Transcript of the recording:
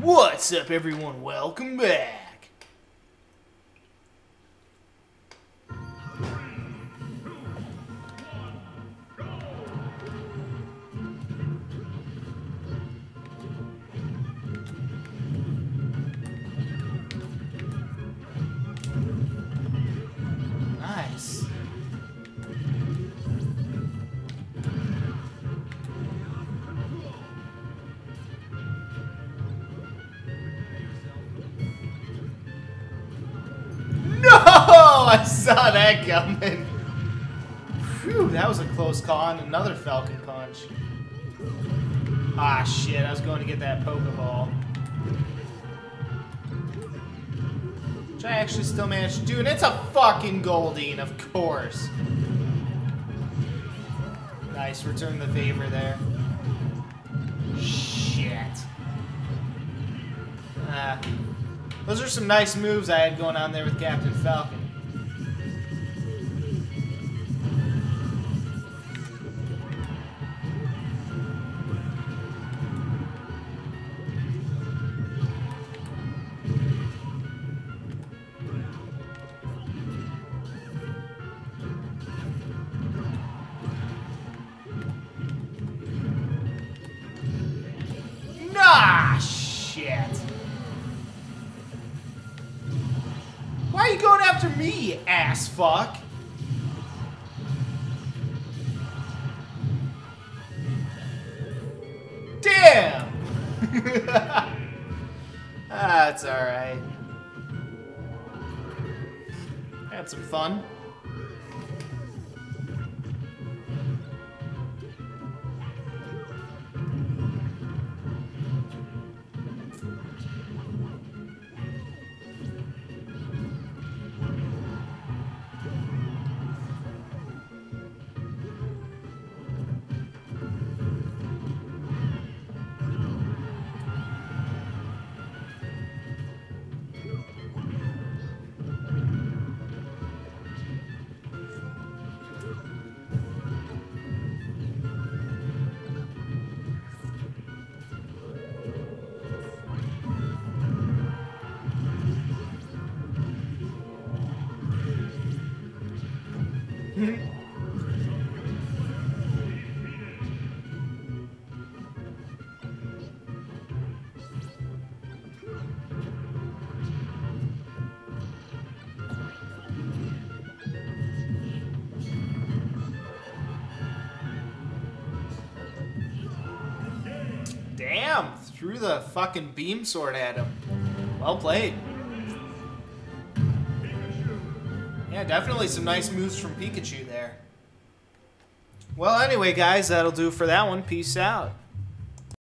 What's up, everyone? Welcome back. Nice. No! I saw that coming. Phew, that was a close call on another Falcon Punch. Ah, shit, I was going to get that Pokeball. Which I actually still managed to do, and it's a fucking Goldeen, of course. Nice, return the favor there. Shit. Those are some nice moves I had going on there with Captain Falcon. Nah, shit. Why are you going after me, ass fuck? Damn! That's alright. Had some fun. Damn, threw the fucking beam sword at him. Well played. Yeah, definitely some nice moves from Pikachu there. Well, anyway, guys, that'll do for that one. Peace out.